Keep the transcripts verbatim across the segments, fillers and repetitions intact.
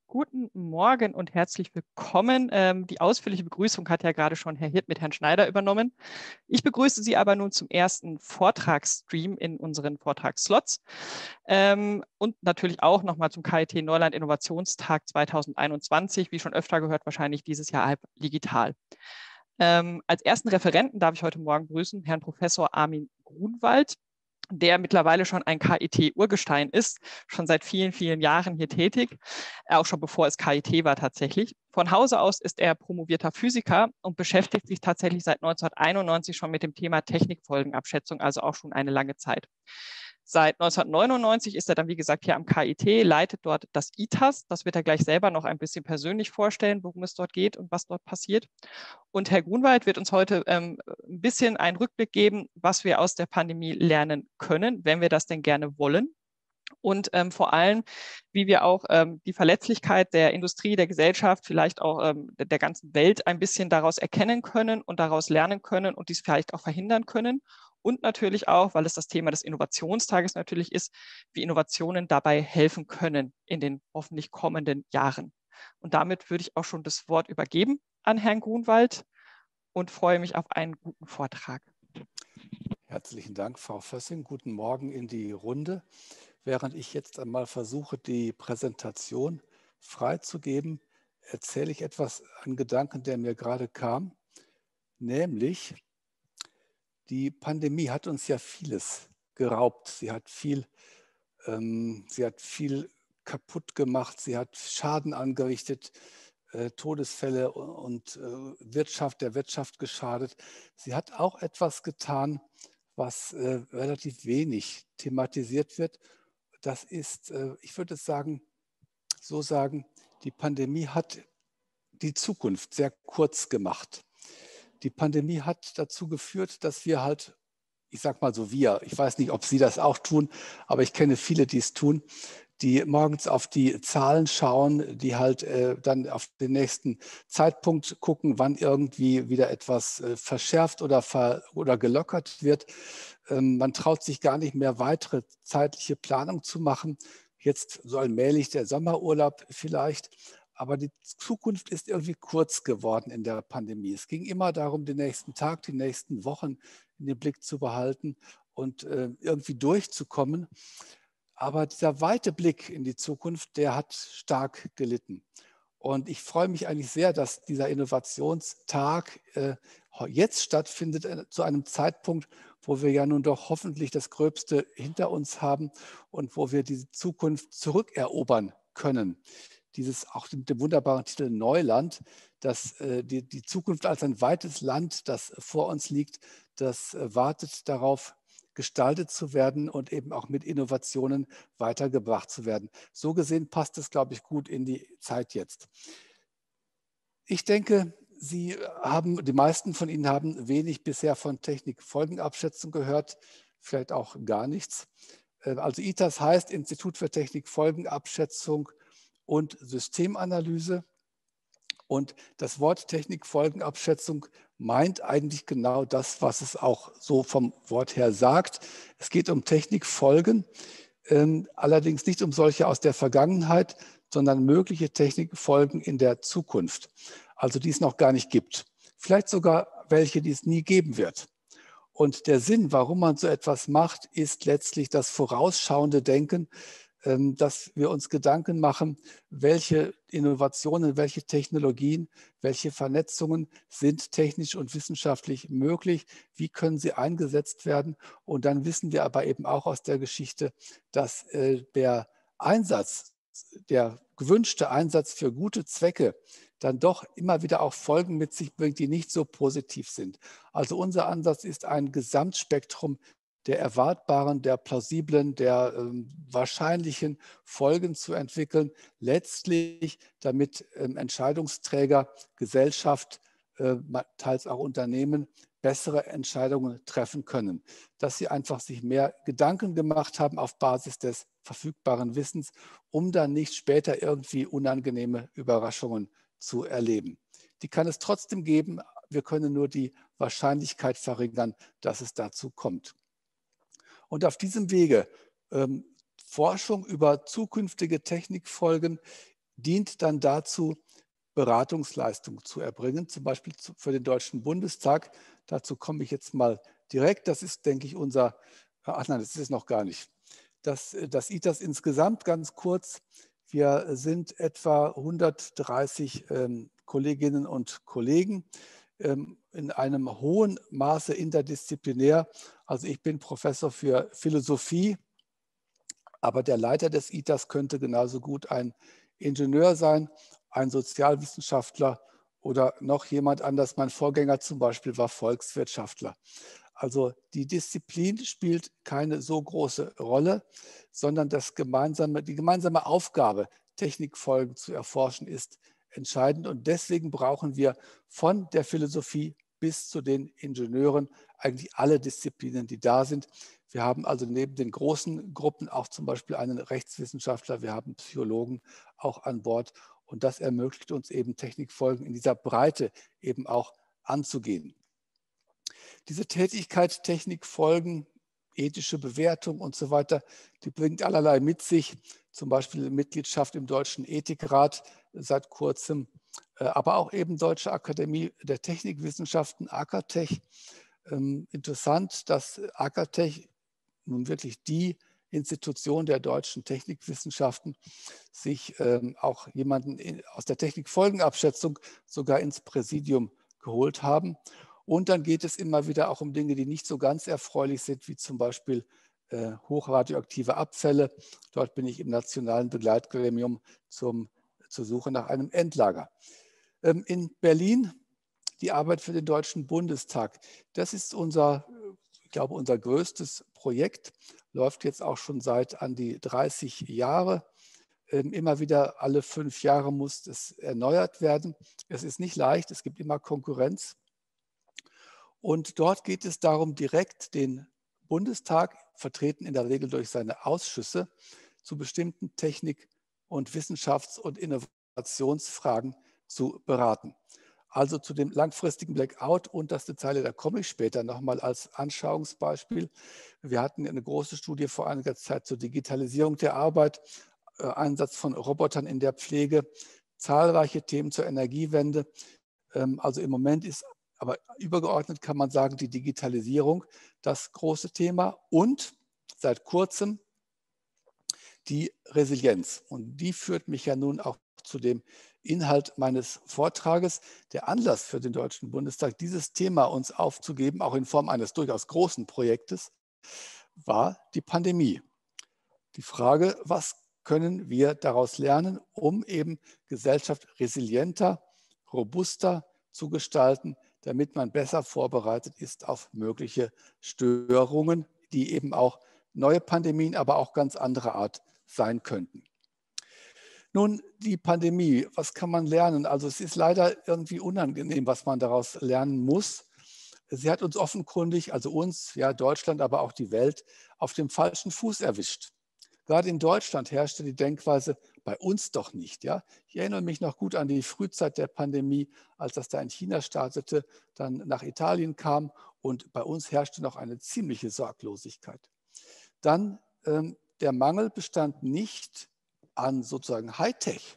Guten Morgen und herzlich willkommen. Ähm, die ausführliche Begrüßung hat ja gerade schon Herr Hirt mit Herrn Schneider übernommen. Ich begrüße Sie aber nun zum ersten Vortragsstream in unseren Vortragsslots ähm, und natürlich auch nochmal zum K I T Neuland Innovationstag zweitausendeinundzwanzig, wie schon öfter gehört, wahrscheinlich dieses Jahr halb digital. Ähm, als ersten Referenten darf ich heute Morgen begrüßen Herrn Professor Armin Grunwald, der mittlerweile schon ein K I T-Urgestein ist, schon seit vielen, vielen Jahren hier tätig, auch schon bevor es K I T war tatsächlich. Von Hause aus ist er promovierter Physiker und beschäftigt sich tatsächlich seit neunzehnhunderteinundneunzig schon mit dem Thema Technikfolgenabschätzung, also auch schon eine lange Zeit. Seit neunzehnhundertneunundneunzig ist er dann, wie gesagt, hier am K I T, leitet dort das I T A S. Das wird er gleich selber noch ein bisschen persönlich vorstellen, worum es dort geht und was dort passiert. Und Herr Grunwald wird uns heute ähm, ein bisschen einen Rückblick geben, was wir aus der Pandemie lernen können, wenn wir das denn gerne wollen. Und ähm, vor allem, wie wir auch ähm, die Verletzlichkeit der Industrie, der Gesellschaft, vielleicht auch ähm, der ganzen Welt ein bisschen daraus erkennen können und daraus lernen können und dies vielleicht auch verhindern können. Und natürlich auch, weil es das Thema des Innovationstages natürlich ist, wie Innovationen dabei helfen können in den hoffentlich kommenden Jahren. Und damit würde ich auch schon das Wort übergeben an Herrn Grunwald und freue mich auf einen guten Vortrag. Herzlichen Dank, Frau Fössing. Guten Morgen in die Runde. Während ich jetzt einmal versuche, die Präsentation freizugeben, erzähle ich etwas, einen Gedanken, der mir gerade kam, nämlich die Pandemie hat uns ja vieles geraubt. Sie hat viel, ähm, sie hat viel kaputt gemacht, sie hat Schaden angerichtet, äh, Todesfälle und äh, Wirtschaft, der Wirtschaft geschadet. Sie hat auch etwas getan, was äh, relativ wenig thematisiert wird. Das ist, äh, ich würde es sagen, so sagen, die Pandemie hat die Zukunft sehr kurz gemacht. Die Pandemie hat dazu geführt, dass wir halt, ich sage mal so wir, ich weiß nicht, ob Sie das auch tun, aber ich kenne viele, die es tun, die morgens auf die Zahlen schauen, die halt äh, dann auf den nächsten Zeitpunkt gucken, wann irgendwie wieder etwas äh, verschärft oder, ver oder gelockert wird. Ähm, man traut sich gar nicht mehr, weitere zeitliche Planung zu machen. Jetzt so allmählich der Sommerurlaub vielleicht. Aber die Zukunft ist irgendwie kurz geworden in der Pandemie. Es ging immer darum, den nächsten Tag, die nächsten Wochen in den Blick zu behalten und äh, irgendwie durchzukommen. Aber dieser weite Blick in die Zukunft, der hat stark gelitten. Und ich freue mich eigentlich sehr, dass dieser Innovationstag äh, jetzt stattfindet, äh, zu einem Zeitpunkt, wo wir ja nun doch hoffentlich das Gröbste hinter uns haben und wo wir diese Zukunft zurückerobern können. Dieses auch mit dem wunderbaren Titel Neuland, dass äh, die, die Zukunft als ein weites Land, das vor uns liegt, das äh, wartet darauf, gestaltet zu werden und eben auch mit Innovationen weitergebracht zu werden. So gesehen passt es, glaube ich, gut in die Zeit jetzt. Ich denke, Sie haben, die meisten von Ihnen haben wenig bisher von Technikfolgenabschätzung gehört, vielleicht auch gar nichts. Also I T A S heißt Institut für Technikfolgenabschätzung und Systemanalyse. Und das Wort Technikfolgenabschätzung meint eigentlich genau das, was es auch so vom Wort her sagt. Es geht um Technikfolgen, äh, allerdings nicht um solche aus der Vergangenheit, sondern mögliche Technikfolgen in der Zukunft, also die es noch gar nicht gibt. Vielleicht sogar welche, die es nie geben wird. Und der Sinn, warum man so etwas macht, ist letztlich das vorausschauende Denken, dass wir uns Gedanken machen, welche Innovationen, welche Technologien, welche Vernetzungen sind technisch und wissenschaftlich möglich, wie können sie eingesetzt werden. Und dann wissen wir aber eben auch aus der Geschichte, dass der Einsatz, der gewünschte Einsatz für gute Zwecke dann doch immer wieder auch Folgen mit sich bringt, die nicht so positiv sind. Also unser Ansatz ist ein Gesamtspektrum der erwartbaren, der plausiblen, der ähm, wahrscheinlichen Folgen zu entwickeln, letztlich damit ähm, Entscheidungsträger, Gesellschaft, äh, teils auch Unternehmen bessere Entscheidungen treffen können. Dass sie einfach sich mehr Gedanken gemacht haben auf Basis des verfügbaren Wissens, um dann nicht später irgendwie unangenehme Überraschungen zu erleben. Die kann es trotzdem geben. Wir können nur die Wahrscheinlichkeit verringern, dass es dazu kommt. Und auf diesem Wege ähm, Forschung über zukünftige Technikfolgen dient dann dazu, Beratungsleistungen zu erbringen, zum Beispiel für den Deutschen Bundestag. Dazu komme ich jetzt mal direkt. Das ist, denke ich, unser, ach nein, das ist es noch gar nicht. Das, das I T A S insgesamt ganz kurz. Wir sind etwa hundertdreißig ähm, Kolleginnen und Kollegen ähm, in einem hohen Maße interdisziplinär. Also ich bin Professor für Philosophie, aber der Leiter des I T A S könnte genauso gut ein Ingenieur sein, ein Sozialwissenschaftler oder noch jemand anders. Mein Vorgänger zum Beispiel war Volkswirtschaftler. Also die Disziplin spielt keine so große Rolle, sondern das gemeinsame, die gemeinsame Aufgabe, Technikfolgen zu erforschen, ist entscheidend. Und deswegen brauchen wir von der Philosophie bis zu den Ingenieuren eigentlich alle Disziplinen, die da sind. Wir haben also neben den großen Gruppen auch zum Beispiel einen Rechtswissenschaftler, wir haben Psychologen auch an Bord. Und das ermöglicht uns eben, Technikfolgen in dieser Breite eben auch anzugehen. Diese Tätigkeit, Technikfolgen, ethische Bewertung und so weiter, die bringt allerlei mit sich, zum Beispiel Mitgliedschaft im Deutschen Ethikrat seit kurzem, aber auch eben Deutsche Akademie der Technikwissenschaften, AKATech. Interessant, dass AKATech nun wirklich die Institution der deutschen Technikwissenschaften sich ähm, auch jemanden in, aus der Technikfolgenabschätzung sogar ins Präsidium geholt haben. Und dann geht es immer wieder auch um Dinge, die nicht so ganz erfreulich sind, wie zum Beispiel äh, hochradioaktive Abfälle. Dort bin ich im nationalen Begleitgremium zum, zur Suche nach einem Endlager. Ähm, in Berlin die Arbeit für den Deutschen Bundestag. Das ist unser, ich glaube, unser größtes Projekt, läuft jetzt auch schon seit an die dreißig Jahre. Immer wieder alle fünf Jahre muss es erneuert werden. Es ist nicht leicht, es gibt immer Konkurrenz. Und dort geht es darum, direkt den Bundestag, vertreten in der Regel durch seine Ausschüsse, zu bestimmten Technik- und Wissenschafts- und Innovationsfragen zu beraten. Also zu dem langfristigen Blackout, unterste Zeile, da komme ich später nochmal als Anschauungsbeispiel. Wir hatten eine große Studie vor einiger Zeit zur Digitalisierung der Arbeit, Einsatz von Robotern in der Pflege, zahlreiche Themen zur Energiewende. Also im Moment ist, aber übergeordnet kann man sagen, die Digitalisierung das große Thema und seit kurzem die Resilienz. Und die führt mich ja nun auch zu dem Inhalt meines Vortrages. Der Anlass für den Deutschen Bundestag, dieses Thema uns aufzugeben, auch in Form eines durchaus großen Projektes, war die Pandemie. Die Frage, was können wir daraus lernen, um eben Gesellschaft resilienter, robuster zu gestalten, damit man besser vorbereitet ist auf mögliche Störungen, die eben auch neue Pandemien, aber auch ganz anderer Art sein könnten. Nun, die Pandemie, was kann man lernen? Also es ist leider irgendwie unangenehm, was man daraus lernen muss. Sie hat uns offenkundig, also uns, ja Deutschland, aber auch die Welt, auf dem falschen Fuß erwischt. Gerade in Deutschland herrschte die Denkweise, bei uns doch nicht. Ja? Ich erinnere mich noch gut an die Frühzeit der Pandemie, als das da in China startete, dann nach Italien kam und bei uns herrschte noch eine ziemliche Sorglosigkeit. Dann ähm, der Mangel bestand nicht an sozusagen Hightech,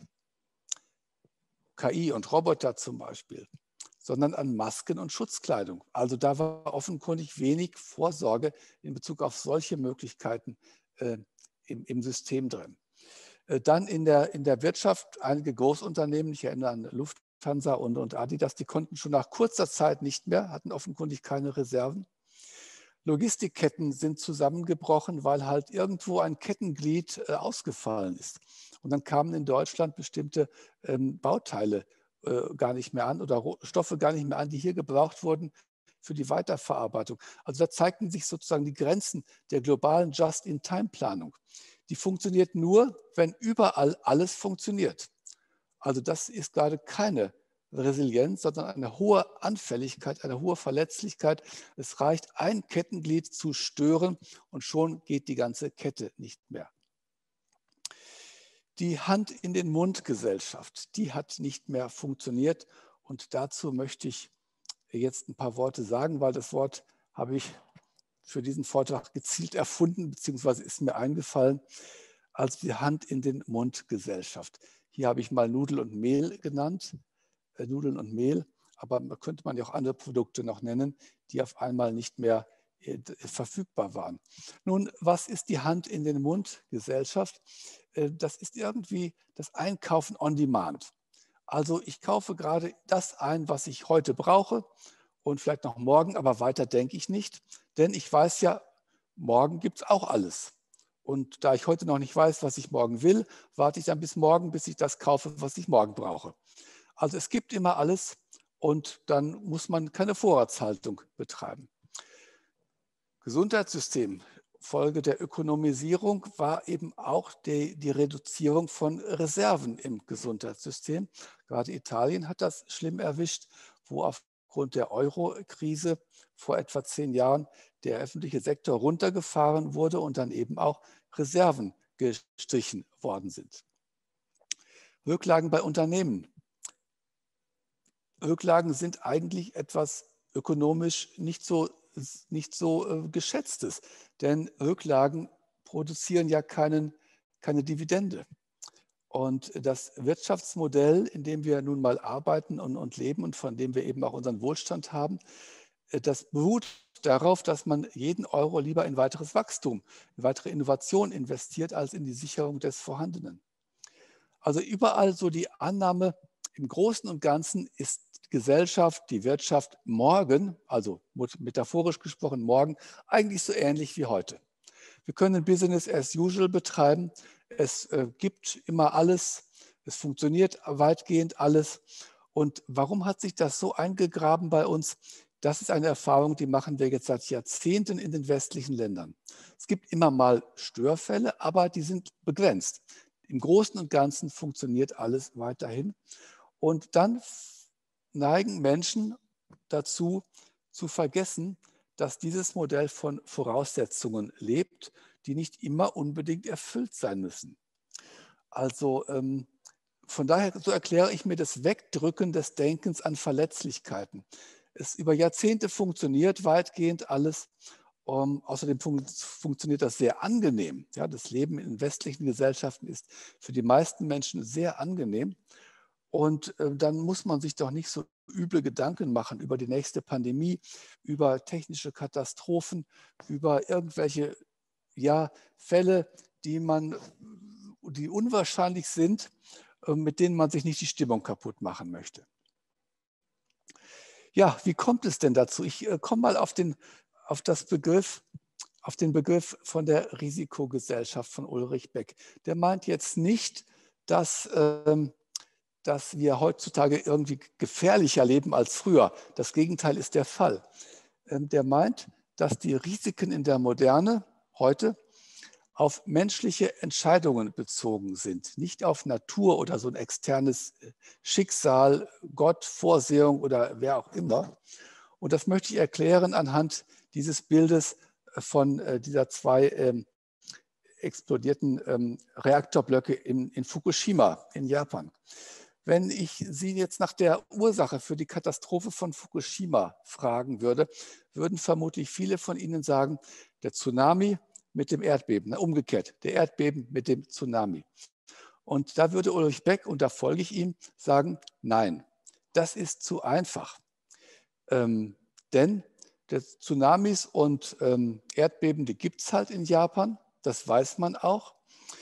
K I und Roboter zum Beispiel, sondern an Masken und Schutzkleidung. Also da war offenkundig wenig Vorsorge in Bezug auf solche Möglichkeiten äh, im, im System drin. Äh, dann in der, in der Wirtschaft einige Großunternehmen, ich erinnere an Lufthansa und, und Adidas, die konnten schon nach kurzer Zeit nicht mehr, hatten offenkundig keine Reserven. Logistikketten sind zusammengebrochen, weil halt irgendwo ein Kettenglied äh, ausgefallen ist. Und dann kamen in Deutschland bestimmte ähm, Bauteile äh, gar nicht mehr an oder Stoffe gar nicht mehr an, die hier gebraucht wurden für die Weiterverarbeitung. Also da zeigten sich sozusagen die Grenzen der globalen Just-in-Time-Planung. Die funktioniert nur, wenn überall alles funktioniert. Also das ist gerade keine Resilienz, sondern eine hohe Anfälligkeit, eine hohe Verletzlichkeit. Es reicht, ein Kettenglied zu stören und schon geht die ganze Kette nicht mehr. Die Hand in den Mund-Gesellschaft, die hat nicht mehr funktioniert und dazu möchte ich jetzt ein paar Worte sagen, weil das Wort habe ich für diesen Vortrag gezielt erfunden, beziehungsweise ist mir eingefallen, als die Hand in den Mund-Gesellschaft. Hier habe ich mal Nudel und Mehl genannt, äh, Nudeln und Mehl, aber könnte man ja auch andere Produkte noch nennen, die auf einmal nicht mehr äh, verfügbar waren. Nun, was ist die Hand in den Mund Gesellschaft? Äh, das ist irgendwie das Einkaufen on Demand. Also ich kaufe gerade das ein, was ich heute brauche und vielleicht noch morgen, aber weiter denke ich nicht, denn ich weiß ja, morgen gibt es auch alles. Und da ich heute noch nicht weiß, was ich morgen will, warte ich dann bis morgen, bis ich das kaufe, was ich morgen brauche. Also es gibt immer alles und dann muss man keine Vorratshaltung betreiben. Gesundheitssystem. Folge der Ökonomisierung war eben auch die, die Reduzierung von Reserven im Gesundheitssystem. Gerade Italien hat das schlimm erwischt, wo aufgrund der Euro-Krise vor etwa zehn Jahren der öffentliche Sektor runtergefahren wurde und dann eben auch Reserven gestrichen worden sind. Rücklagen bei Unternehmen. Rücklagen sind eigentlich etwas ökonomisch nicht so, nicht so äh, geschätztes, denn Rücklagen produzieren ja keinen, keine Dividende. Und das Wirtschaftsmodell, in dem wir nun mal arbeiten und, und leben und von dem wir eben auch unseren Wohlstand haben, äh, das beruht darauf, dass man jeden Euro lieber in weiteres Wachstum, in weitere Innovation investiert, als in die Sicherung des Vorhandenen. Also überall so die Annahme, im Großen und Ganzen ist Gesellschaft, die Wirtschaft morgen, also metaphorisch gesprochen morgen, eigentlich so ähnlich wie heute. Wir können Business as usual betreiben. Es äh, gibt immer alles. Es funktioniert weitgehend alles. Und warum hat sich das so eingegraben bei uns? Das ist eine Erfahrung, die machen wir jetzt seit Jahrzehnten in den westlichen Ländern. Es gibt immer mal Störfälle, aber die sind begrenzt. Im Großen und Ganzen funktioniert alles weiterhin. Und dann neigen Menschen dazu, zu vergessen, dass dieses Modell von Voraussetzungen lebt, die nicht immer unbedingt erfüllt sein müssen. Also ähm, von daher, so erkläre ich mir das Wegdrücken des Denkens an Verletzlichkeiten. Es über Jahrzehnte funktioniert weitgehend alles. Um, außerdem fun funktioniert das sehr angenehm. Ja, das Leben in westlichen Gesellschaften ist für die meisten Menschen sehr angenehm. Und äh, dann muss man sich doch nicht so üble Gedanken machen über die nächste Pandemie, über technische Katastrophen, über irgendwelche ja, Fälle, die, man, die unwahrscheinlich sind, äh, mit denen man sich nicht die Stimmung kaputt machen möchte. Ja, wie kommt es denn dazu? Ich äh, komme mal auf den, auf, das Begriff, auf den Begriff von der Risikogesellschaft von Ulrich Beck. Der meint jetzt nicht, dass... Ähm, dass wir heutzutage irgendwie gefährlicher leben als früher. Das Gegenteil ist der Fall. Der meint, dass die Risiken in der Moderne heute auf menschliche Entscheidungen bezogen sind, nicht auf Natur oder so ein externes Schicksal, Gott, Vorsehung oder wer auch immer. Und das möchte ich erklären anhand dieses Bildes von dieser zwei ähm, explodierten ähm, Reaktorblöcke in, in Fukushima in Japan. Wenn ich Sie jetzt nach der Ursache für die Katastrophe von Fukushima fragen würde, würden vermutlich viele von Ihnen sagen, der Tsunami mit dem Erdbeben, umgekehrt, der Erdbeben mit dem Tsunami. Und da würde Ulrich Beck, und da folge ich ihm, sagen, nein, das ist zu einfach. Ähm, denn Tsunamis und ähm, Erdbeben, die gibt es halt in Japan, das weiß man auch.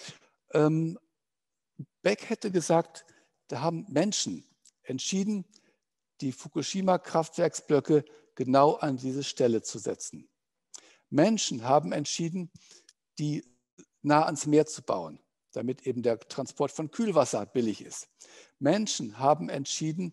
Ähm, Beck hätte gesagt, da haben Menschen entschieden, die Fukushima-Kraftwerksblöcke genau an diese Stelle zu setzen. Menschen haben entschieden, die nah ans Meer zu bauen, damit eben der Transport von Kühlwasser billig ist. Menschen haben entschieden,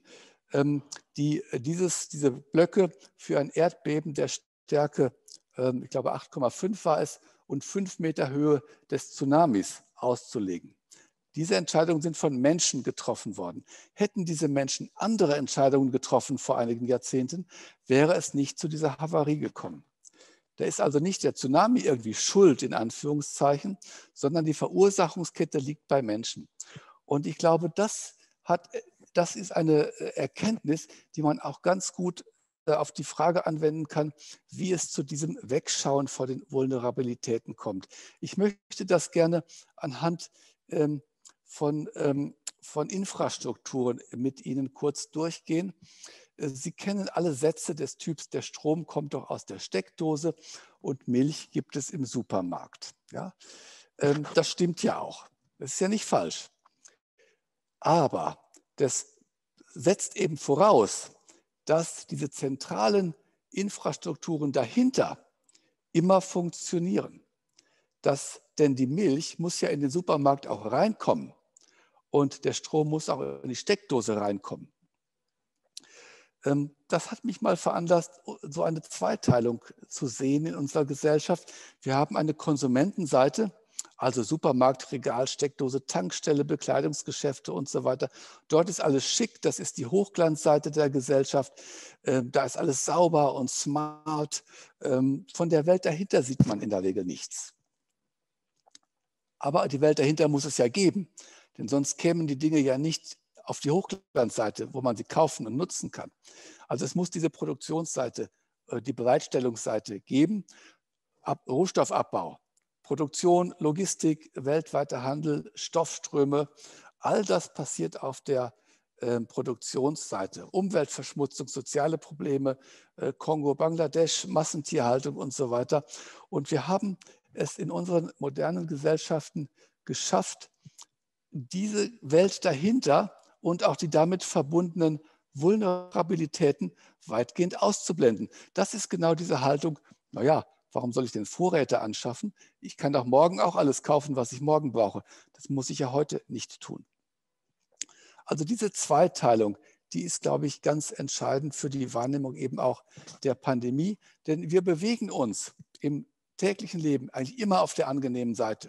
die, dieses, diese Blöcke für ein Erdbeben der Stärke, ich glaube acht Komma fünf war es, und fünf Meter Höhe des Tsunamis auszulegen. Diese Entscheidungen sind von Menschen getroffen worden. Hätten diese Menschen andere Entscheidungen getroffen vor einigen Jahrzehnten, wäre es nicht zu dieser Havarie gekommen. Da ist also nicht der Tsunami irgendwie schuld, in Anführungszeichen, sondern die Verursachungskette liegt bei Menschen. Und ich glaube, das, hat, das ist eine Erkenntnis, die man auch ganz gut auf die Frage anwenden kann, wie es zu diesem Wegschauen vor den Vulnerabilitäten kommt. Ich möchte das gerne anhand ähm, von, ähm, von Infrastrukturen mit Ihnen kurz durchgehen. Sie kennen alle Sätze des Typs, der Strom kommt doch aus der Steckdose und Milch gibt es im Supermarkt. Ja? Ähm, das stimmt ja auch. Das ist ja nicht falsch. Aber das setzt eben voraus, dass diese zentralen Infrastrukturen dahinter immer funktionieren. Dass, denn die Milch muss ja in den Supermarkt auch reinkommen und der Strom muss auch in die Steckdose reinkommen. Das hat mich mal veranlasst, so eine Zweiteilung zu sehen in unserer Gesellschaft. Wir haben eine Konsumentenseite, also Supermarkt, Regal, Steckdose, Tankstelle, Bekleidungsgeschäfte und so weiter. Dort ist alles schick, das ist die Hochglanzseite der Gesellschaft. Da ist alles sauber und smart. Von der Welt dahinter sieht man in der Regel nichts. Aber die Welt dahinter muss es ja geben, denn sonst kämen die Dinge ja nicht auf die Hochglanzseite, wo man sie kaufen und nutzen kann. Also es muss diese Produktionsseite, die Bereitstellungsseite geben. Ab, Rohstoffabbau, Produktion, Logistik, weltweiter Handel, Stoffströme, all das passiert auf der äh, Produktionsseite. Umweltverschmutzung, soziale Probleme, äh, Kongo, Bangladesch, Massentierhaltung und so weiter. Und wir haben es in unseren modernen Gesellschaften geschafft, diese Welt dahinter und auch die damit verbundenen Vulnerabilitäten weitgehend auszublenden. Das ist genau diese Haltung, naja, warum soll ich denn Vorräte anschaffen? Ich kann doch morgen auch alles kaufen, was ich morgen brauche. Das muss ich ja heute nicht tun. Also diese Zweiteilung, die ist, glaube ich, ganz entscheidend für die Wahrnehmung eben auch der Pandemie. Denn wir bewegen uns im täglichen Leben eigentlich immer auf der angenehmen Seite.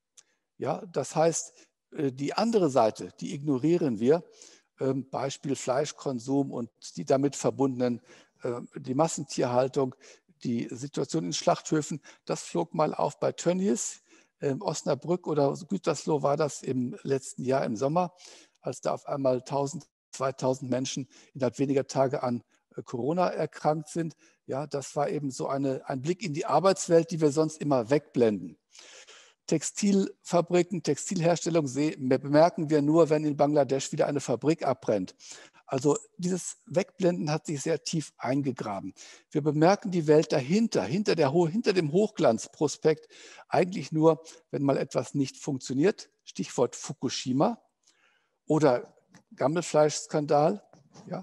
Ja, das heißt, die andere Seite, die ignorieren wir. Beispiel Fleischkonsum und die damit verbundenen, die Massentierhaltung, die Situation in Schlachthöfen, das flog mal auf bei Tönnies. Osnabrück oder Gütersloh war das im letzten Jahr im Sommer, als da auf einmal tausend, zweitausend Menschen innerhalb weniger Tage an Corona erkrankt sind. Ja, das war eben so eine, ein Blick in die Arbeitswelt, die wir sonst immer wegblenden. Textilfabriken, Textilherstellung bemerken wir nur, wenn in Bangladesch wieder eine Fabrik abbrennt. Also dieses Wegblenden hat sich sehr tief eingegraben. Wir bemerken die Welt dahinter, hinter, der, hinter dem Hochglanzprospekt, eigentlich nur, wenn mal etwas nicht funktioniert. Stichwort Fukushima oder Gammelfleischskandal. Ja.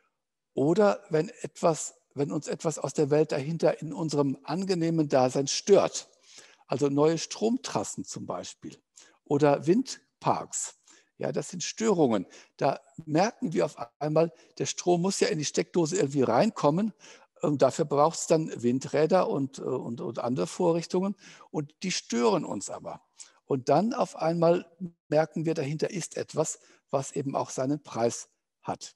Oder wenn, etwas, wenn uns etwas aus der Welt dahinter in unserem angenehmen Dasein stört. Also neue Stromtrassen zum Beispiel oder Windparks. Ja, das sind Störungen. Da merken wir auf einmal, der Strom muss ja in die Steckdose irgendwie reinkommen. Und dafür braucht es dann Windräder und, und, und andere Vorrichtungen. Und die stören uns aber. Und dann auf einmal merken wir, dahinter ist etwas, was eben auch seinen Preis hat.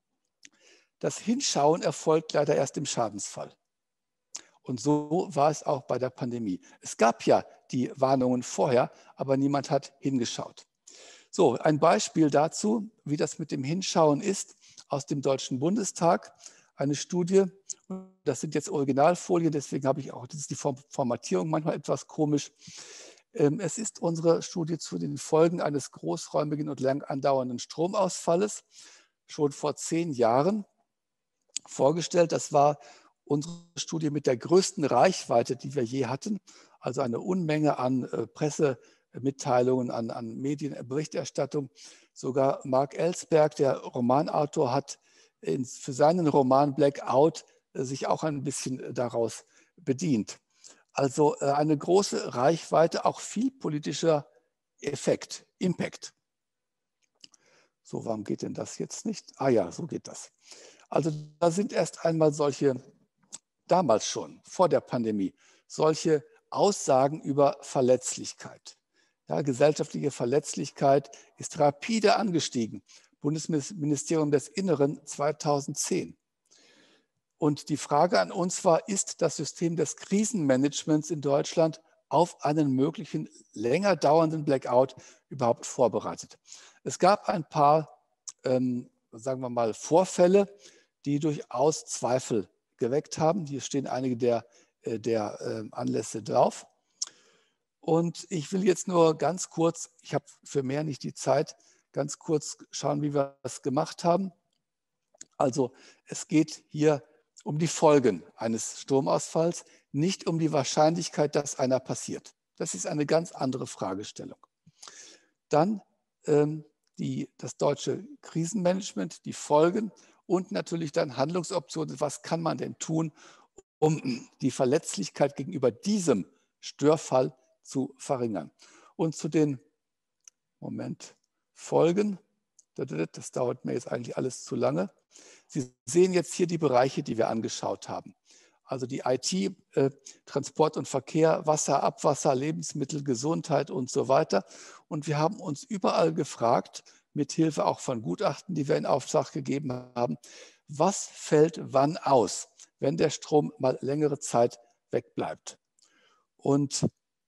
Das Hinschauen erfolgt leider erst im Schadensfall. Und so war es auch bei der Pandemie. Es gab ja die Warnungen vorher, aber niemand hat hingeschaut. So, ein Beispiel dazu, wie das mit dem Hinschauen ist, aus dem Deutschen Bundestag. Eine Studie, das sind jetzt Originalfolien, deswegen habe ich auch, das ist die Formatierung manchmal etwas komisch. Es ist unsere Studie zu den Folgen eines großräumigen und lang andauernden Stromausfalles, schon vor zehn Jahren vorgestellt. Das war unsere Studie mit der größten Reichweite, die wir je hatten, also eine Unmenge an äh, Pressemitteilungen, an, an Medienberichterstattung. Sogar Mark Ellsberg, der Romanautor, hat in, für seinen Roman Blackout äh, sich auch ein bisschen daraus bedient. Also äh, eine große Reichweite, auch viel politischer Effekt, Impact. So, warum geht denn das jetzt nicht? Ah ja, so geht das. Also da sind erst einmal solche damals schon, vor der Pandemie, solche Aussagen über Verletzlichkeit. Ja, gesellschaftliche Verletzlichkeit ist rapide angestiegen. Bundesministerium des Inneren zweitausendzehn. Und die Frage an uns war, ist das System des Krisenmanagements in Deutschland auf einen möglichen länger dauernden Blackout überhaupt vorbereitet? Es gab ein paar, ähm, sagen wir mal, Vorfälle, die durchaus Zweifel geweckt haben. Hier stehen einige der, der äh, Anlässe drauf. Und ich will jetzt nur ganz kurz, ich habe für mehr nicht die Zeit, ganz kurz schauen, wie wir das gemacht haben. Also es geht hier um die Folgen eines Stromausfalls, nicht um die Wahrscheinlichkeit, dass einer passiert. Das ist eine ganz andere Fragestellung. Dann ähm, die, das deutsche Krisenmanagement, die Folgen und natürlich dann Handlungsoptionen. Was kann man denn tun, um die Verletzlichkeit gegenüber diesem Störfall zu verringern? Und zu den Moment, Folgen, das dauert mir jetzt eigentlich alles zu lange. Sie sehen jetzt hier die Bereiche, die wir angeschaut haben. Also die I T, äh, Transport und Verkehr, Wasser, Abwasser, Lebensmittel, Gesundheit und so weiter. Und wir haben uns überall gefragt, mithilfe auch von Gutachten, die wir in Auftrag gegeben haben, was fällt wann aus, wenn der Strom mal längere Zeit wegbleibt. Und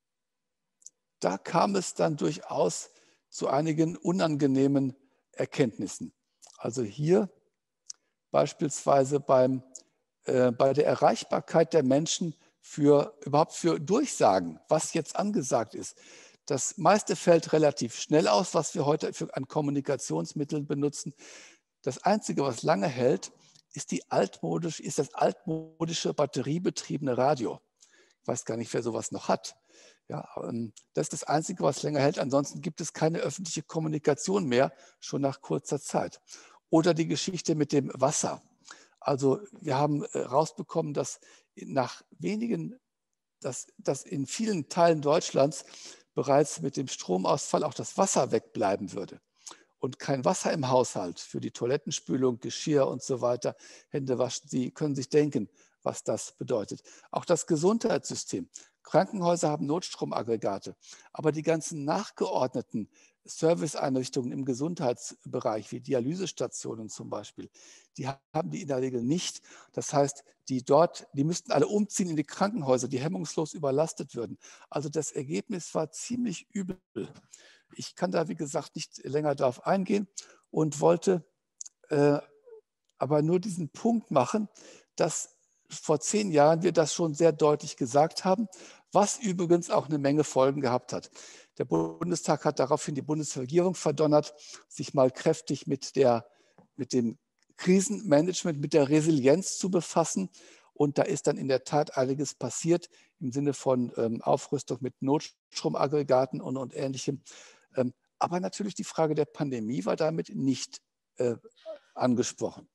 da kam es dann durchaus zu einigen unangenehmen Erkenntnissen. Also hier beispielsweise beim, äh, bei der Erreichbarkeit der Menschen für überhaupt für Durchsagen, was jetzt angesagt ist. Das meiste fällt relativ schnell aus, was wir heute für, an Kommunikationsmitteln benutzen. Das Einzige, was lange hält, ist, die altmodisch, ist das altmodische batteriebetriebene Radio. Ich weiß gar nicht, wer sowas noch hat. Ja, das ist das Einzige, was länger hält. Ansonsten gibt es keine öffentliche Kommunikation mehr, schon nach kurzer Zeit. Oder die Geschichte mit dem Wasser. Also wir haben herausbekommen, dass nach wenigen, dass, dass in vielen Teilen Deutschlands bereits mit dem Stromausfall auch das Wasser wegbleiben würde. Und kein Wasser im Haushalt für die Toilettenspülung, Geschirr und so weiter, Hände waschen. Sie können sich denken, was das bedeutet. Auch das Gesundheitssystem. Krankenhäuser haben Notstromaggregate, aber die ganzen nachgeordneten Serviceeinrichtungen im Gesundheitsbereich, wie Dialysestationen zum Beispiel, die haben die in der Regel nicht. Das heißt, die dort, die müssten alle umziehen in die Krankenhäuser, die hemmungslos überlastet würden. Also das Ergebnis war ziemlich übel. Ich kann da, wie gesagt, nicht länger darauf eingehen und wollte äh, aber nur diesen Punkt machen, dass vor zehn Jahren wir das schon sehr deutlich gesagt haben, was übrigens auch eine Menge Folgen gehabt hat. Der Bundestag hat daraufhin die Bundesregierung verdonnert, sich mal kräftig mit, der, mit dem Krisenmanagement, mit der Resilienz zu befassen. Und da ist dann in der Tat einiges passiert im Sinne von ähm, Aufrüstung mit Notstromaggregaten und, und Ähnlichem. Ähm, aber natürlich die Frage der Pandemie war damit nicht äh, angesprochen.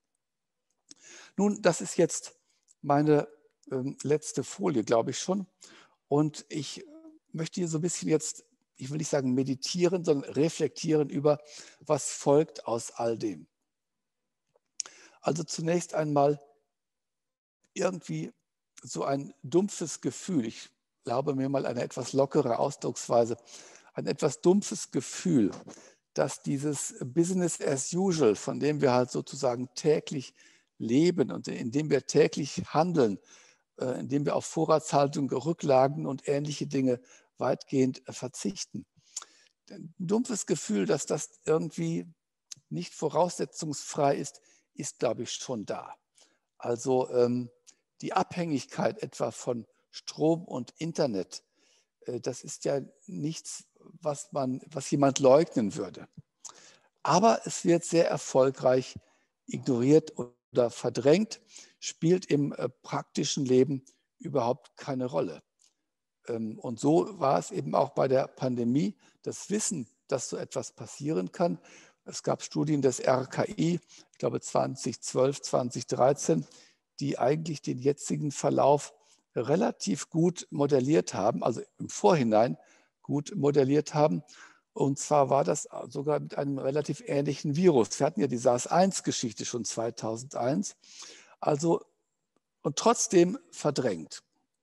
Nun, das ist jetzt meine ähm, letzte Folie, glaube ich schon. Und ich möchte hier so ein bisschen jetzt, ich will nicht sagen meditieren, sondern reflektieren über, was folgt aus all dem. Also zunächst einmal irgendwie so ein dumpfes Gefühl. Ich glaube mir mal eine etwas lockere Ausdrucksweise. Ein etwas dumpfes Gefühl, dass dieses Business as usual, von dem wir halt sozusagen täglich leben und in dem wir täglich handeln, in dem wir auf Vorratshaltung, Rücklagen und ähnliche Dinge weitgehend verzichten. Ein dumpfes Gefühl, dass das irgendwie nicht voraussetzungsfrei ist, ist, glaube ich, schon da. Also ähm, die Abhängigkeit etwa von Strom und Internet, äh, das ist ja nichts, was, man, was jemand leugnen würde. Aber es wird sehr erfolgreich ignoriert oder verdrängt, spielt im äh, praktischen Leben überhaupt keine Rolle. Ähm, und so war es eben auch bei der Pandemie. Das Wissen, dass so etwas passieren kann. Es gab Studien des R K I, ich glaube zweitausendzwölf, zweitausenddreizehn, die eigentlich den jetzigen Verlauf relativ gut modelliert haben, also im Vorhinein gut modelliert haben. Und zwar war das sogar mit einem relativ ähnlichen Virus. Wir hatten ja die SARS eins Geschichte schon zweitausendeins. Also, und trotzdem verdrängt.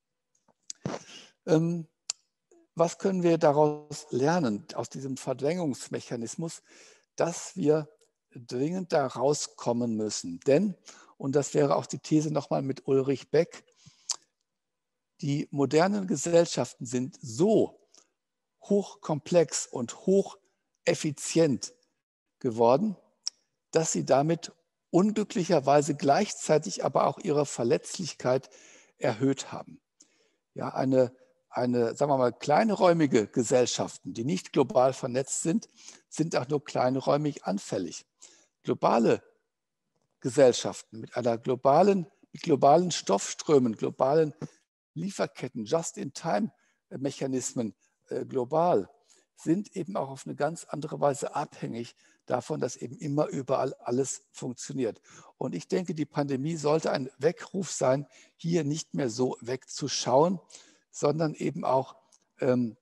Ähm, was können wir daraus lernen, aus diesem Verdrängungsmechanismus, dass wir dringend da rauskommen müssen? Denn, und das wäre auch die These nochmal mit Ulrich Beck, die modernen Gesellschaften sind so hochkomplex und hocheffizient geworden, dass sie damit unglücklicherweise gleichzeitig aber auch ihre Verletzlichkeit erhöht haben. Ja, eine, eine, sagen wir mal, kleinräumige Gesellschaften, die nicht global vernetzt sind, sind auch nur kleinräumig anfällig. Globale Gesellschaften mit einer globalen, mit globalen Stoffströmen, globalen Lieferketten, Just-in-Time-Mechanismen äh, global, sind eben auch auf eine ganz andere Weise abhängig davon, dass eben immer überall alles funktioniert. Und ich denke, die Pandemie sollte ein Weckruf sein, hier nicht mehr so wegzuschauen, sondern eben auch ähm,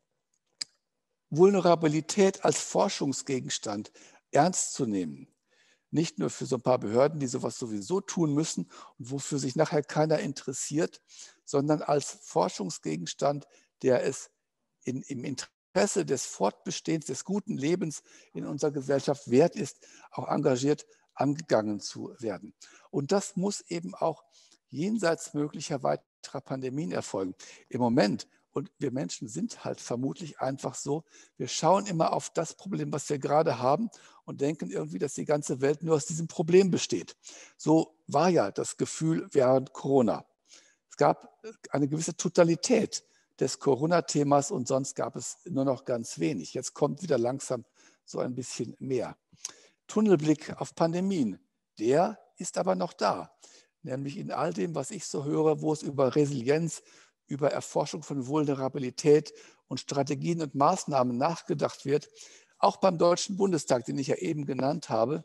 Vulnerabilität als Forschungsgegenstand ernst zu nehmen. Nicht nur für so ein paar Behörden, die sowas sowieso tun müssen und wofür sich nachher keiner interessiert, sondern als Forschungsgegenstand, der es in, im Interesse des Fortbestehens, des guten Lebens in unserer Gesellschaft wert ist, auch engagiert angegangen zu werden. Und das muss eben auch jenseits möglicher weiterer Pandemien erfolgen. Im Moment, und wir Menschen sind halt vermutlich einfach so, wir schauen immer auf das Problem, was wir gerade haben und denken irgendwie, dass die ganze Welt nur aus diesem Problem besteht. So war ja das Gefühl während Corona. Es gab eine gewisse Totalität des Corona-Themas und sonst gab es nur noch ganz wenig. Jetzt kommt wieder langsam so ein bisschen mehr. Tunnelblick auf Pandemien, der ist aber noch da. Nämlich in all dem, was ich so höre, wo es über Resilienz, über Erforschung von Vulnerabilität und Strategien und Maßnahmen nachgedacht wird. Auch beim Deutschen Bundestag, den ich ja eben genannt habe,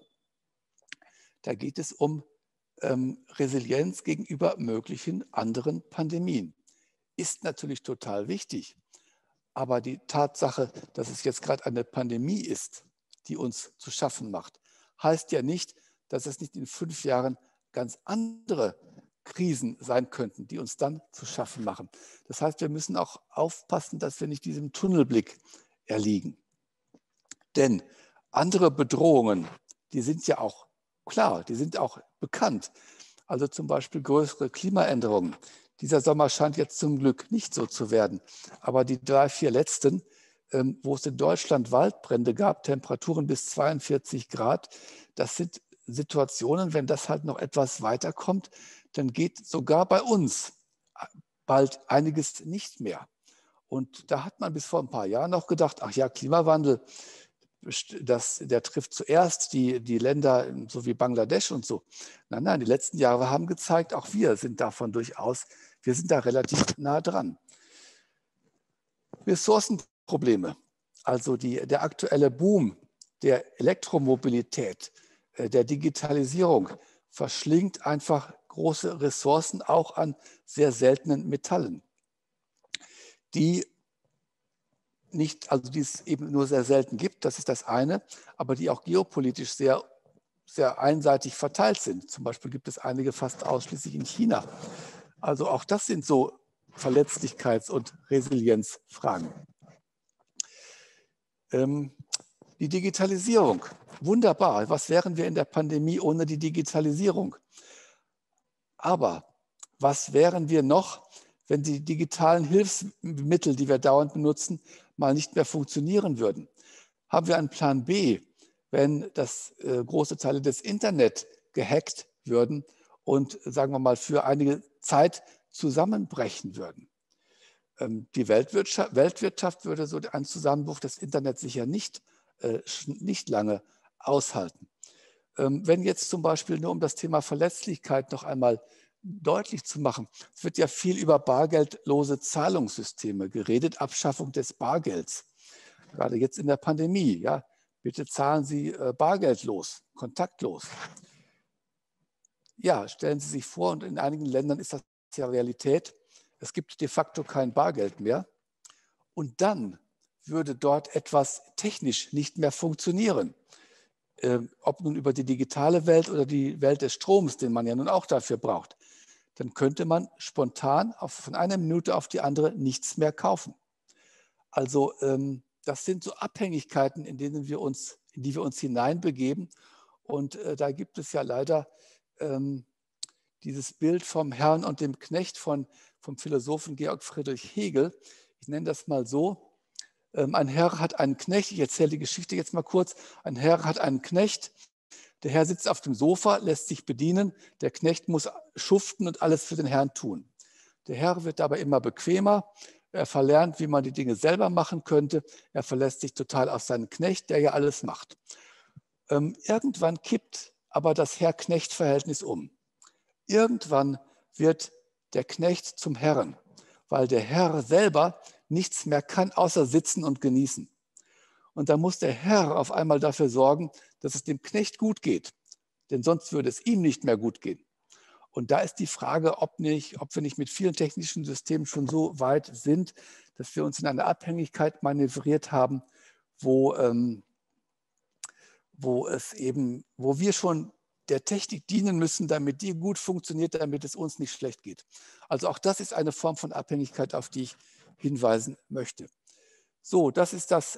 da geht es um ähm, Resilienz gegenüber möglichen anderen Pandemien. Ist natürlich total wichtig. Aber die Tatsache, dass es jetzt gerade eine Pandemie ist, die uns zu schaffen macht, heißt ja nicht, dass es nicht in fünf Jahren ganz andere Krisen sein könnten, die uns dann zu schaffen machen. Das heißt, wir müssen auch aufpassen, dass wir nicht diesem Tunnelblick erliegen. Denn andere Bedrohungen, die sind ja auch klar, die sind auch bekannt. Also zum Beispiel größere Klimaänderungen. Dieser Sommer scheint jetzt zum Glück nicht so zu werden. Aber die drei, vier letzten, wo es in Deutschland Waldbrände gab, Temperaturen bis zweiundvierzig Grad, das sind Situationen, wenn das halt noch etwas weiterkommt, dann geht sogar bei uns bald einiges nicht mehr. Und da hat man bis vor ein paar Jahren noch gedacht, ach ja, Klimawandel, das, der trifft zuerst die, die Länder so wie Bangladesch und so. Nein, nein, die letzten Jahre haben gezeigt, auch wir sind davon durchaus, wir sind da relativ nah dran. Ressourcenprobleme, also die, der aktuelle Boom der Elektromobilität, der Digitalisierung, verschlingt einfach große Ressourcen auch an sehr seltenen Metallen, die nicht, also die es eben nur sehr selten gibt, das ist das eine, aber die auch geopolitisch sehr, sehr einseitig verteilt sind. Zum Beispiel gibt es einige fast ausschließlich in China. Also auch das sind so Verletzlichkeits- und Resilienzfragen. Ähm, die Digitalisierung, wunderbar. Was wären wir in der Pandemie ohne die Digitalisierung? Aber was wären wir noch, wenn die digitalen Hilfsmittel, die wir dauernd benutzen, mal nicht mehr funktionieren würden? Haben wir einen Plan B, wenn das äh, große Teile des Internet gehackt würden und, sagen wir mal, für einige Zeit zusammenbrechen würden? Ähm, die Weltwirtschaft, Weltwirtschaft würde so einen Zusammenbruch des Internets sicher nicht, äh, nicht lange aushalten. Ähm, wenn jetzt zum Beispiel, nur um das Thema Verletzlichkeit noch einmal deutlich zu machen, es wird ja viel über bargeldlose Zahlungssysteme geredet, Abschaffung des Bargelds. Gerade jetzt in der Pandemie, ja, bitte zahlen Sie äh, bargeldlos, kontaktlos. Ja, stellen Sie sich vor, und in einigen Ländern ist das ja Realität, es gibt de facto kein Bargeld mehr. Und dann würde dort etwas technisch nicht mehr funktionieren. Ähm, ob nun über die digitale Welt oder die Welt des Stroms, den man ja nun auch dafür braucht, dann könnte man spontan auf, von einer Minute auf die andere nichts mehr kaufen. Also ähm, das sind so Abhängigkeiten, in denen wir uns, in die wir uns hineinbegeben. Und äh, da gibt es ja leider ähm, dieses Bild vom Herrn und dem Knecht von, vom Philosophen Georg Friedrich Hegel. Ich nenne das mal so. Ähm, ein Herr hat einen Knecht, ich erzähle die Geschichte jetzt mal kurz. Ein Herr hat einen Knecht. Der Herr sitzt auf dem Sofa, lässt sich bedienen. Der Knecht muss schuften und alles für den Herrn tun. Der Herr wird dabei immer bequemer, Er verlernt, wie man die Dinge selber machen könnte. Er verlässt sich total auf seinen Knecht, der ja alles macht. Ähm, irgendwann kippt aber das Herr-Knecht-Verhältnis um. Irgendwann wird der Knecht zum Herren, weil der Herr selber nichts mehr kann, außer sitzen und genießen. Und da muss der Herr auf einmal dafür sorgen, dass es dem Knecht gut geht, denn sonst würde es ihm nicht mehr gut gehen. Und da ist die Frage, ob, nicht, ob wir nicht mit vielen technischen Systemen schon so weit sind, dass wir uns in eine Abhängigkeit manövriert haben, wo, ähm, wo, es eben, wo wir schon der Technik dienen müssen, damit die gut funktioniert, damit es uns nicht schlecht geht. Also auch das ist eine Form von Abhängigkeit, auf die ich hinweisen möchte. So, das ist das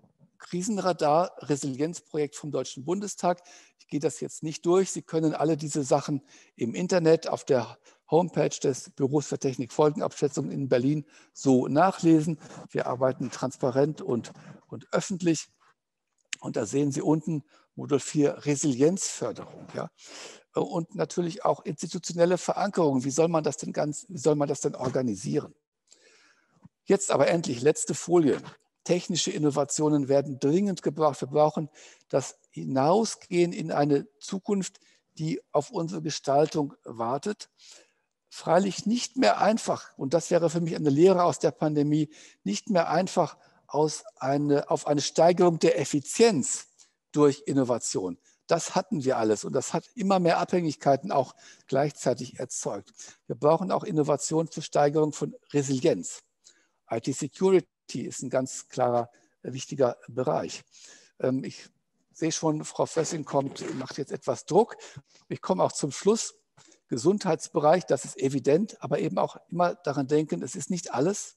Krisenradar-Resilienzprojekt vom Deutschen Bundestag. Ich gehe das jetzt nicht durch. Sie können alle diese Sachen im Internet auf der Homepage des Büros für Technikfolgenabschätzung in Berlin so nachlesen. Wir arbeiten transparent und, und öffentlich. Und da sehen Sie unten Modul vier Resilienzförderung. Ja? Und natürlich auch institutionelle Verankerung. Wie soll man das denn ganz, wie soll man das denn organisieren? Jetzt aber endlich letzte Folie. Technische Innovationen werden dringend gebraucht. Wir brauchen das Hinausgehen in eine Zukunft, die auf unsere Gestaltung wartet. Freilich nicht mehr einfach, und das wäre für mich eine Lehre aus der Pandemie, nicht mehr einfach aus eine, auf eine Steigerung der Effizienz durch Innovation. Das hatten wir alles und das hat immer mehr Abhängigkeiten auch gleichzeitig erzeugt. Wir brauchen auch Innovation zur Steigerung von Resilienz. I T-Security ist ein ganz klarer, wichtiger Bereich. Ich sehe schon, Frau Fössing kommt, macht jetzt etwas Druck. Ich komme auch zum Schluss. Gesundheitsbereich, das ist evident, aber eben auch immer daran denken, es ist nicht alles.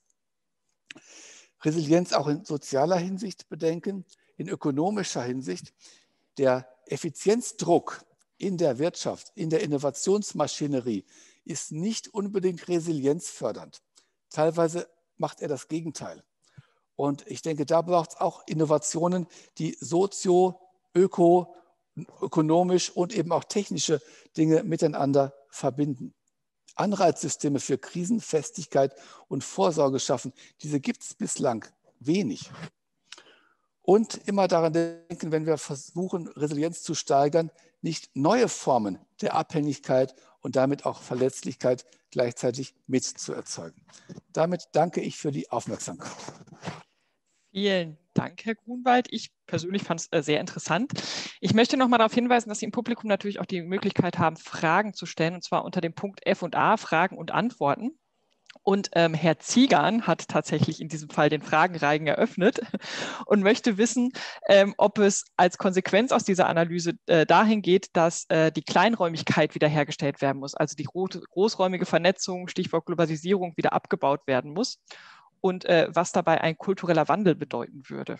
Resilienz auch in sozialer Hinsicht bedenken, in ökonomischer Hinsicht. Der Effizienzdruck in der Wirtschaft, in der Innovationsmaschinerie ist nicht unbedingt resilienzfördernd. Teilweise macht er das Gegenteil. Und ich denke, da braucht es auch Innovationen, die sozio-, öko-, ökonomisch und eben auch technische Dinge miteinander verbinden. Anreizsysteme für Krisenfestigkeit und Vorsorge schaffen, diese gibt es bislang wenig. Und immer daran denken, wenn wir versuchen, Resilienz zu steigern, nicht neue Formen der Abhängigkeit und damit auch Verletzlichkeit gleichzeitig mitzuerzeugen. Damit danke ich für die Aufmerksamkeit. Vielen Dank, Herr Grunwald. Ich persönlich fand es äh, sehr interessant. Ich möchte noch mal darauf hinweisen, dass Sie im Publikum natürlich auch die Möglichkeit haben, Fragen zu stellen, und zwar unter dem Punkt F und A, Fragen und Antworten. Und ähm, Herr Ziegern hat tatsächlich in diesem Fall den Fragenreigen eröffnet und möchte wissen, ähm, ob es als Konsequenz aus dieser Analyse äh, dahin geht, dass äh, die Kleinräumigkeit wiederhergestellt werden muss, also die großräumige Vernetzung, Stichwort Globalisierung, wieder abgebaut werden muss. Und äh, was dabei ein kultureller Wandel bedeuten würde.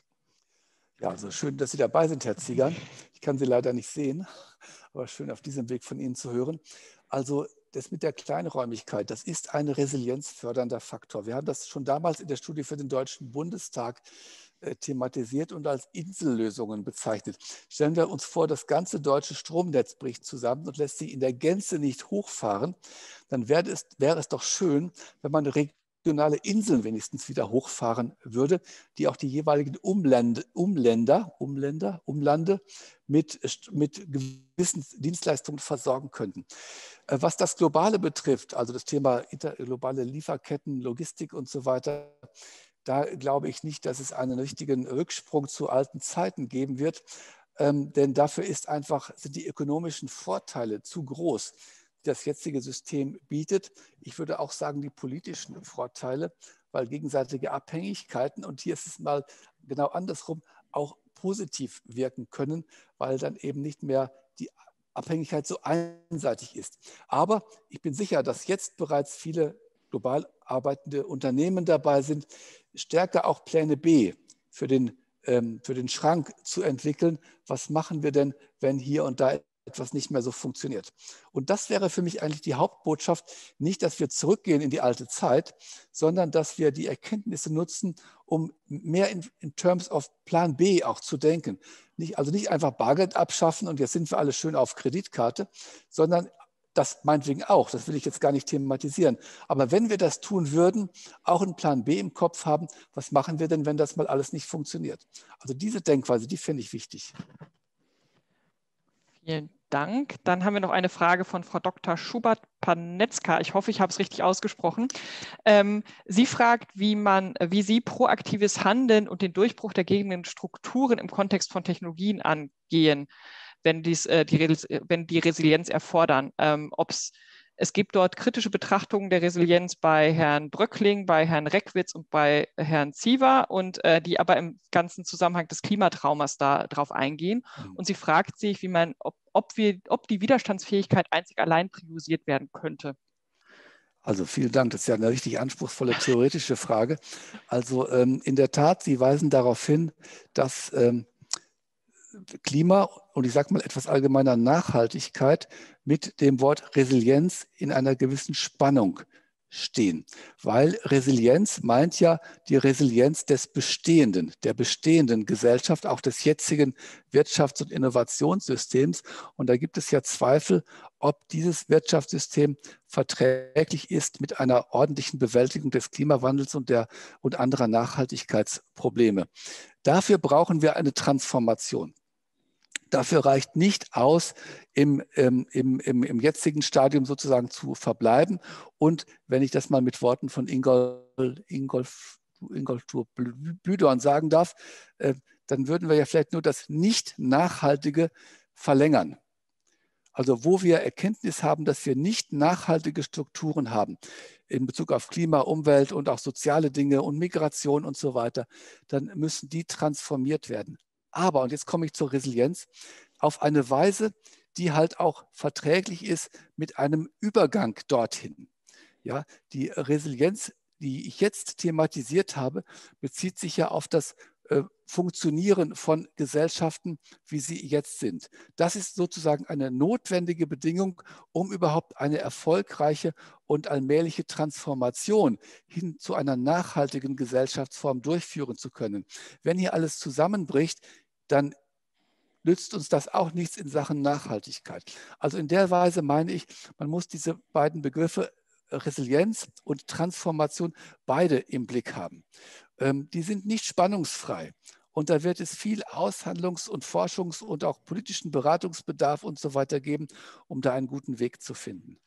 Ja, also schön, dass Sie dabei sind, Herr Ziegern. Ich kann Sie leider nicht sehen, aber schön auf diesem Weg von Ihnen zu hören. Also das mit der Kleinräumigkeit, das ist ein resilienzfördernder Faktor. Wir haben das schon damals in der Studie für den Deutschen Bundestag äh, thematisiert und als Insellösungen bezeichnet. Stellen wir uns vor, das ganze deutsche Stromnetz bricht zusammen und lässt sich in der Gänze nicht hochfahren, dann wäre es, wäre es doch schön, wenn man regionale Inseln wenigstens wieder hochfahren würde, die auch die jeweiligen Umländer, Umländer, Umländer, Umlande mit, mit gewissen Dienstleistungen versorgen könnten. Was das Globale betrifft, also das Thema globale Lieferketten, Logistik und so weiter, da glaube ich nicht, dass es einen richtigen Rücksprung zu alten Zeiten geben wird, ähm, denn dafür ist einfach, sind die ökonomischen Vorteile zu groß, das jetzige System bietet. Ich würde auch sagen, die politischen Vorteile, weil gegenseitige Abhängigkeiten, und hier ist es mal genau andersrum, auch positiv wirken können, weil dann eben nicht mehr die Abhängigkeit so einseitig ist. Aber ich bin sicher, dass jetzt bereits viele global arbeitende Unternehmen dabei sind, stärker auch Pläne B für den, ähm, für den Schrank zu entwickeln. Was machen wir denn, wenn hier und da etwas nicht mehr so funktioniert? Und das wäre für mich eigentlich die Hauptbotschaft, nicht, dass wir zurückgehen in die alte Zeit, sondern dass wir die Erkenntnisse nutzen, um mehr in, in terms of Plan B auch zu denken. Nicht, also nicht einfach Bargeld abschaffen und jetzt sind wir alle schön auf Kreditkarte, sondern das meinetwegen auch, das will ich jetzt gar nicht thematisieren. Aber wenn wir das tun würden, auch einen Plan B im Kopf haben, was machen wir denn, wenn das mal alles nicht funktioniert? Also diese Denkweise, die finde ich wichtig. Vielen Dank. Dann haben wir noch eine Frage von Frau Doktor Schubert-Panetzka. Ich hoffe, ich habe es richtig ausgesprochen. Ähm, sie fragt, wie man, wie Sie proaktives Handeln und den Durchbruch der gegebenen Strukturen im Kontext von Technologien angehen, wenn, dies, äh, die, wenn die Resilienz erfordern. Ähm, ob's, es gibt dort kritische Betrachtungen der Resilienz bei Herrn Bröckling, bei Herrn Reckwitz und bei Herrn Ziewer, und äh, die aber im ganzen Zusammenhang des Klimatraumas da drauf eingehen. Und sie fragt sich, wie man, ob, ob, wir, ob die Widerstandsfähigkeit einzig allein priorisiert werden könnte. Also vielen Dank, das ist ja eine richtig anspruchsvolle theoretische Frage. Also ähm, in der Tat, Sie weisen darauf hin, dass ähm, Klima und ich sage mal etwas allgemeiner Nachhaltigkeit mit dem Wort Resilienz in einer gewissen Spannung stehen. Weil Resilienz meint ja die Resilienz des Bestehenden, der bestehenden Gesellschaft, auch des jetzigen Wirtschafts- und Innovationssystems. Und da gibt es ja Zweifel, ob dieses Wirtschaftssystem verträglich ist mit einer ordentlichen Bewältigung des Klimawandels und, der, und anderer Nachhaltigkeitsprobleme. Dafür brauchen wir eine Transformation. Dafür reicht nicht aus, im, ähm, im, im, im jetzigen Stadium sozusagen zu verbleiben. Und wenn ich das mal mit Worten von Ingolf, Ingolf, Ingolfur Büdorn sagen darf, äh, dann würden wir ja vielleicht nur das Nicht-Nachhaltige verlängern. Also wo wir Erkenntnis haben, dass wir nicht nachhaltige Strukturen haben in Bezug auf Klima, Umwelt und auch soziale Dinge und Migration und so weiter, dann müssen die transformiert werden. Aber, und jetzt komme ich zur Resilienz, auf eine Weise, die halt auch verträglich ist mit einem Übergang dorthin. Ja, die Resilienz, die ich jetzt thematisiert habe, bezieht sich ja auf das äh, Funktionieren von Gesellschaften, wie sie jetzt sind. Das ist sozusagen eine notwendige Bedingung, um überhaupt eine erfolgreiche und allmähliche Transformation hin zu einer nachhaltigen Gesellschaftsform durchführen zu können. Wenn hier alles zusammenbricht, dann nützt uns das auch nichts in Sachen Nachhaltigkeit. Also in der Weise meine ich, man muss diese beiden Begriffe Resilienz und Transformation beide im Blick haben. Ähm, die sind nicht spannungsfrei. Und da wird es viel Aushandlungs- und Forschungs- und auch politischen Beratungsbedarf und so weiter geben, um da einen guten Weg zu finden.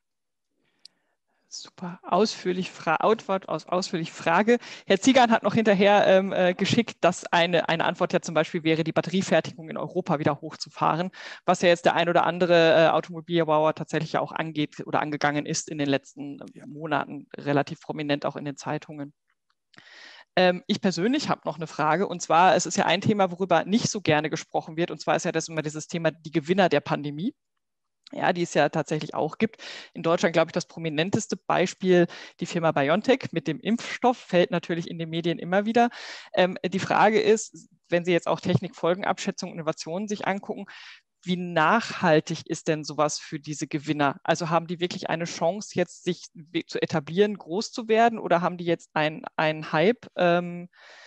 Super, ausführlich Fra Antwort aus ausführlich Frage. Herr Ziegern hat noch hinterher ähm, äh, geschickt, dass eine, eine Antwort ja zum Beispiel wäre, die Batteriefertigung in Europa wieder hochzufahren, was ja jetzt der ein oder andere äh, Automobilbauer tatsächlich auch angeht oder angegangen ist in den letzten äh, Monaten, relativ prominent auch in den Zeitungen. Ähm, ich persönlich habe noch eine Frage, und zwar, es ist ja ein Thema, worüber nicht so gerne gesprochen wird, und zwar ist ja das immer dieses Thema, die Gewinner der Pandemie. Ja, die es ja tatsächlich auch gibt. In Deutschland, glaube ich, das prominenteste Beispiel, die Firma BioNTech mit dem Impfstoff, fällt natürlich in den Medien immer wieder. Ähm, die Frage ist, wenn Sie jetzt auch Technikfolgenabschätzung, Innovationen sich angucken, wie nachhaltig ist denn sowas für diese Gewinner? Also haben die wirklich eine Chance, jetzt sich zu etablieren, groß zu werden, oder haben die jetzt einen Hype ähm,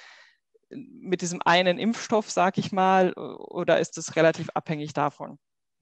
mit diesem einen Impfstoff, sag ich mal, oder ist es relativ abhängig davon?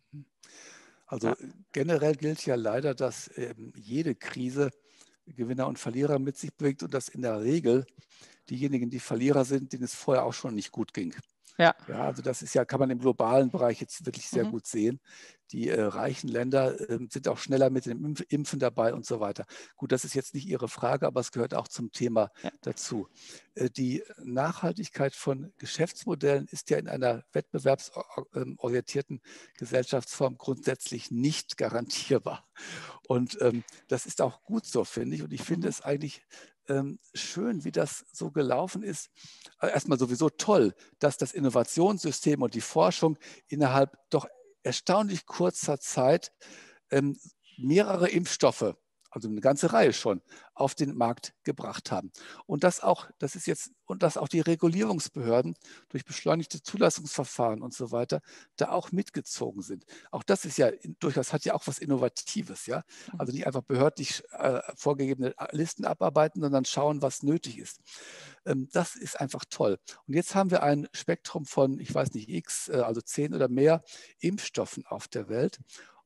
Also Ja. generell gilt ja leider, dass ähm, jede Krise Gewinner und Verlierer mit sich bringt und dass in der Regel diejenigen, die Verlierer sind, denen es vorher auch schon nicht gut ging. Ja. Ja, also das ist ja, kann man im globalen Bereich jetzt wirklich sehr Mhm. gut sehen. Die äh, reichen Länder äh, sind auch schneller mit dem Impf Impfen dabei und so weiter. Gut, das ist jetzt nicht Ihre Frage, aber es gehört auch zum Thema Ja. dazu. Äh, die Nachhaltigkeit von Geschäftsmodellen ist ja in einer wettbewerbsorientierten Gesellschaftsform grundsätzlich nicht garantierbar. Und ähm, das ist auch gut so, finde ich. Und ich finde Mhm. es eigentlich ähm, schön, wie das so gelaufen ist. Erstmal sowieso toll, dass das Innovationssystem und die Forschung innerhalb doch erstaunlich kurzer Zeit ähm, mehrere Impfstoffe, also eine ganze Reihe schon, auf den Markt gebracht haben. Und das auch, das ist jetzt, und dass auch die Regulierungsbehörden durch beschleunigte Zulassungsverfahren und so weiter da auch mitgezogen sind. Auch das ist ja durchaus, hat ja auch was Innovatives, ja. Also nicht einfach behördlich äh, vorgegebene Listen abarbeiten, sondern schauen, was nötig ist. Ähm, das ist einfach toll. Und jetzt haben wir ein Spektrum von, ich weiß nicht, X, äh, also zehn oder mehr Impfstoffen auf der Welt.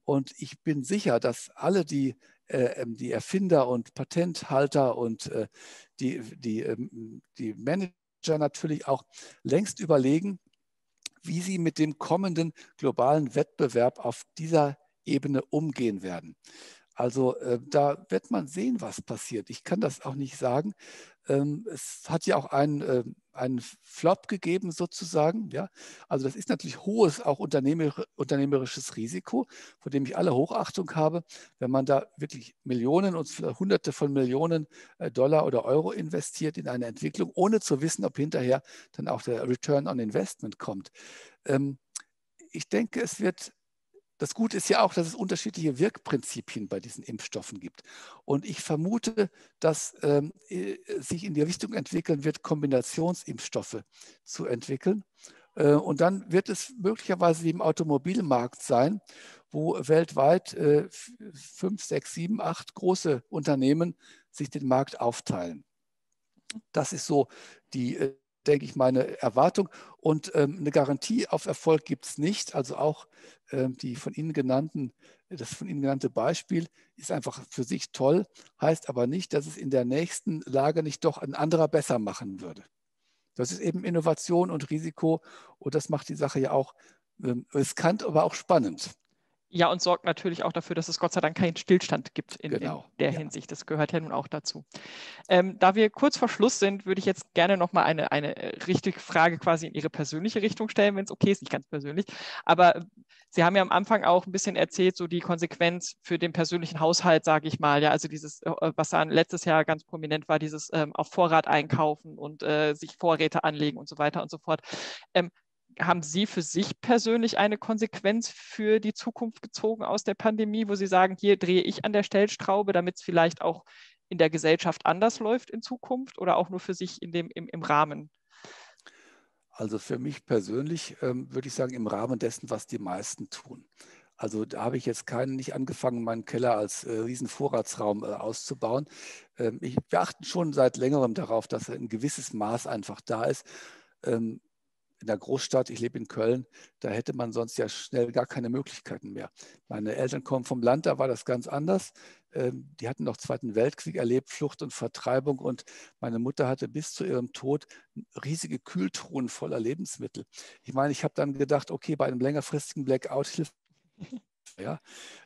Und ich bin sicher, dass alle die, äh, die Erfinder und Patenthalter und äh, die, die, ähm, die Manager natürlich auch längst überlegen, wie sie mit dem kommenden globalen Wettbewerb auf dieser Ebene umgehen werden. Also äh, da wird man sehen, was passiert. Ich kann das auch nicht sagen. Ähm, es hat ja auch einen, äh, einen Flop gegeben sozusagen. Ja? Also das ist natürlich hohes, auch unternehmer, unternehmerisches Risiko, vor dem ich alle Hochachtung habe, wenn man da wirklich Millionen und Hunderte von Millionen äh, Dollar oder Euro investiert in eine Entwicklung, ohne zu wissen, ob hinterher dann auch der Return on Investment kommt. Ähm, ich denke, es wird Das Gute ist ja auch, dass es unterschiedliche Wirkprinzipien bei diesen Impfstoffen gibt. Und ich vermute, dass ähm, äh, sich in die Richtung entwickeln wird, Kombinationsimpfstoffe zu entwickeln. Äh, und dann wird es möglicherweise wie im Automobilmarkt sein, wo weltweit äh, fünf, sechs, sieben, acht große Unternehmen sich den Markt aufteilen. Das ist so die, äh, denke ich, meine Erwartung. Und ähm, eine Garantie auf Erfolg gibt es nicht. Also auch ähm, die von Ihnen genannten, das von Ihnen genannte Beispiel ist einfach für sich toll, heißt aber nicht, dass es in der nächsten Lage nicht doch ein anderer besser machen würde. Das ist eben Innovation und Risiko und das macht die Sache ja auch ähm, riskant, aber auch spannend. Ja, und sorgt natürlich auch dafür, dass es Gott sei Dank keinen Stillstand gibt in, in Genau, der ja. Hinsicht. Das gehört ja nun auch dazu. Ähm, da wir kurz vor Schluss sind, würde ich jetzt gerne nochmal eine, eine äh, richtige Frage quasi in Ihre persönliche Richtung stellen, wenn es okay ist, nicht ganz persönlich. Aber äh, Sie haben ja am Anfang auch ein bisschen erzählt, so die Konsequenz für den persönlichen Haushalt, sage ich mal. Ja, also dieses, äh, was dann letztes Jahr ganz prominent war, dieses ähm, auf Vorrat einkaufen und äh, sich Vorräte anlegen und so weiter und so fort. Ähm, Haben Sie für sich persönlich eine Konsequenz für die Zukunft gezogen aus der Pandemie, wo Sie sagen, hier drehe ich an der Stellschraube, damit es vielleicht auch in der Gesellschaft anders läuft in Zukunft oder auch nur für sich in dem, im, im Rahmen? Also für mich persönlich ähm, würde ich sagen, im Rahmen dessen, was die meisten tun. Also da habe ich jetzt keinen, nicht angefangen, meinen Keller als äh, Riesenvorratsraum äh, auszubauen. Ähm, ich, wir achten schon seit längerem darauf, dass ein gewisses Maß einfach da ist. Ähm, in der Großstadt, ich lebe in Köln, da hätte man sonst ja schnell gar keine Möglichkeiten mehr. Meine Eltern kommen vom Land, da war das ganz anders. Ähm, Die hatten noch Zweiten Weltkrieg erlebt, Flucht und Vertreibung. Und meine Mutter hatte bis zu ihrem Tod riesige Kühltruhen voller Lebensmittel. Ich meine, ich habe dann gedacht, okay, bei einem längerfristigen Blackout hilft ja.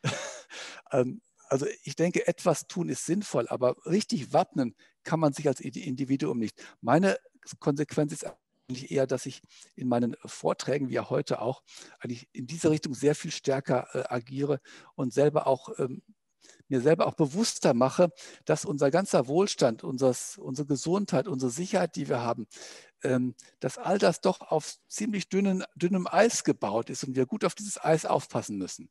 Ähm, Also ich denke, etwas tun ist sinnvoll, aber richtig wappnen kann man sich als Individuum nicht. Meine Konsequenz ist eigentlich eher, dass ich in meinen Vorträgen, wie ja heute auch, eigentlich in diese Richtung sehr viel stärker äh, agiere und selber auch ähm, mir selber auch bewusster mache, dass unser ganzer Wohlstand, unseres, unsere Gesundheit, unsere Sicherheit, die wir haben, ähm, dass all das doch auf ziemlich dünnen, dünnem Eis gebaut ist und wir gut auf dieses Eis aufpassen müssen.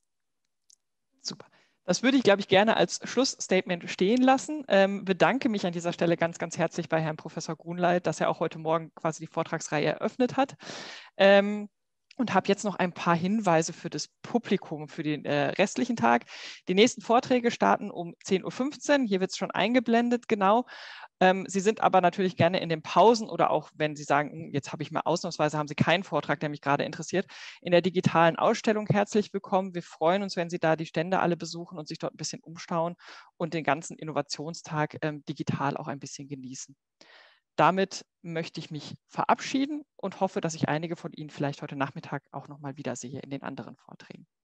Super. Das würde ich, glaube ich, gerne als Schlussstatement stehen lassen. Ähm, bedanke mich an dieser Stelle ganz, ganz herzlich bei Herrn Professor Grunleit, dass er auch heute Morgen quasi die Vortragsreihe eröffnet hat. Ähm, und habe jetzt noch ein paar Hinweise für das Publikum für den äh, restlichen Tag. Die nächsten Vorträge starten um zehn Uhr fünfzehn. Hier wird es schon eingeblendet, genau. Ähm, Sie sind aber natürlich gerne in den Pausen oder auch, wenn Sie sagen, jetzt habe ich mal ausnahmsweise, haben Sie keinen Vortrag, der mich gerade interessiert, in der digitalen Ausstellung herzlich willkommen. Wir freuen uns, wenn Sie da die Stände alle besuchen und sich dort ein bisschen umschauen und den ganzen Innovationstag ähm, digital auch ein bisschen genießen. Damit möchte ich mich verabschieden und hoffe, dass ich einige von Ihnen vielleicht heute Nachmittag auch noch mal wiedersehe in den anderen Vorträgen.